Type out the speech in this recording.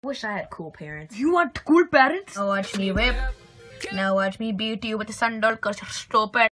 wish I had cool parents. You want cool parents? Now watch me whip. Now watch me beat you with the sandal because you're stupid.